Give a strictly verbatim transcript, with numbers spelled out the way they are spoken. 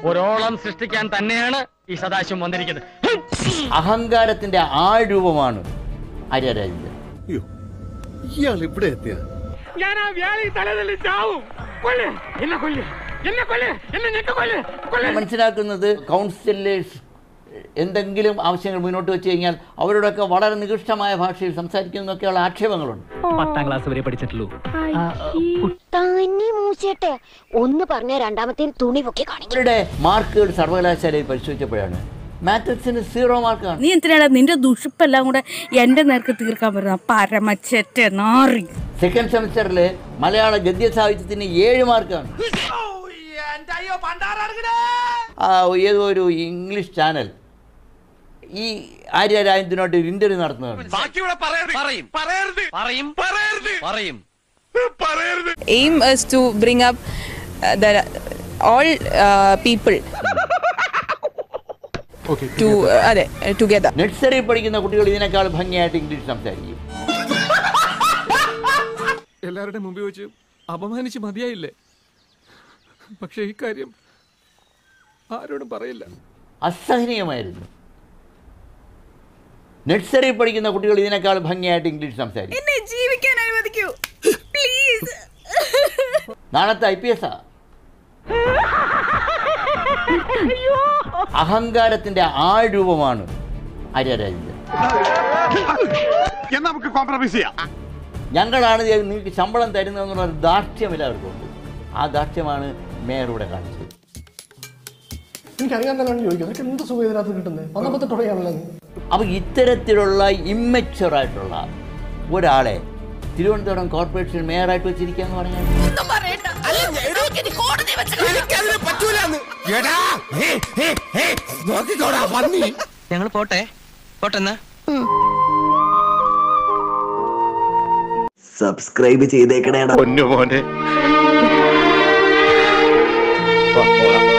ഒരോളം സൃഷ്ടിക്കാൻ തന്നെയാണ് ഈ സദാശിവം വന്നിരിക്കുന്നത്. അഹങ്കാരത്തിന്റെ ആ രൂപമാണ് ആര്യ രാജേന്ദ്രൻ. ഇയാൾ ഇവിടെ എത്തിയ ഞാൻ ആ വ്യാളി തലതല്ലി ചാവും. കൊല്ല് എന്നെ കൊല്ല് എന്നെ കൊല്ല് എന്നെ ഞെക്ക് കൊല്ല് കൊല്ല്. മനസ്സിലാക്കുന്നത് കൗൺസിലിൽ എന്തെങ്കിലും ആവശ്യങ്ങൾ മുന്നോട്ട് വെച്ച് കഴിഞ്ഞാൽ അവരോടൊക്കെ വളരെ നികൃഷ്ടമായ ഭാഷയിൽ സംസാരിക്കുന്നതൊക്കെയുള്ള ആക്ഷേപങ്ങളുണ്ട്. പത്താം ക്ലാസ് വരെ പഠിച്ചിട്ടുള്ളൂ. ഒന്ന് പറഞ്ഞ രണ്ടാമത്തെ തുണി പൊക്കി കാണിക്കും. അവരുടെ മാർക്കുകൾ സർവകലാശാലയിൽ പരിശോധിച്ചപ്പോഴാണ് മാത്തസിന് സീറോ മാർക്കാണ്. നീ എന്തിനാണ് നിന്റെ ദുഷിപ്പെല്ലാം കൂടെ എന്റെ നേർക്ക് തീർക്കാൻ പറ്റുന്ന പരമച്ചറ്റ നാറി. സെക്കൻഡ് സെമിസ്റ്ററിൽ മലയാള ഗദ്യ സാഹിത്യത്തിന് ഏഴ് മാർക്കാണ്. ഏതോ ഒരു ഇംഗ്ലീഷ് ചാനൽ ഈ ആര്യ രാജേന്ദ്രനോട്ട് ഒരു ഇന്റർവ്യൂ നടത്തുന്നതാണ്. Aim is to bring up uh, the all uh, people okay, to uh, ade, uh, together. Nursery പഠിക്കുന്ന കുട്ടികൾ ഇതിനേക്കാൾ ഭംഗിയായിട്ട് ഇംഗ്ലീഷ് സംസാരിക്കും. എല്ലാവരുടെ മുമ്പിൽ വെച്ച് അപമാനിച്ച് മതിയായില്ലേ? പക്ഷെ ഈ കാര്യം ആരോടും പറയില്ല. അസഹനീയമായിരുന്നു. നഴ്സറി പഠിക്കുന്ന കുട്ടികൾ ഇതിനേക്കാൾ ഭംഗിയായിട്ട് ഇംഗ്ലീഷ് സംസാരിക്കും. എന്നെ ജീവിക്കാൻ അനുവദിക്കൂ പ്ലീസ്. നാളത്തെ ഐ പി എസ് ആ. അഹങ്കാരത്തിന്റെ ആ രൂപമാണ് ആര്യ രാജേന്ദ്രൻ. ഞങ്ങളാണ് നിങ്ങൾക്ക് ശമ്പളം തരുന്നതെന്നുള്ള ദാർഢ്യം എല്ലാവർക്കുണ്ട്. ആ ദാർഢ്യമാണ് മേയർ ഇവിടെ കാണിച്ചത്. എനിക്കറിയാൻ തന്നെയാണ് ചോദിക്കുന്നത്. എന്ത് സുഖം ഇതിനകത്ത് കിട്ടുന്നത്? ഒന്നാമത്തെ തുടങ്ങിയാണല്ലോ. അപ്പൊ ഇത്തരത്തിലുള്ള ഇമ്മച്ചുവറായിട്ടുള്ള ഒരാളെ തിരുവനന്തപുരം കോർപ്പറേഷൻ മേയറായിട്ട് വെച്ചിരിക്കാന്ന് പറഞ്ഞാൽ ഞങ്ങൾ പോട്ടെ പോട്ടെന്നാ. സബ്സ്ക്രൈബ് ചെയ്തേക്കണേടാ പൊന്നു മോനെ.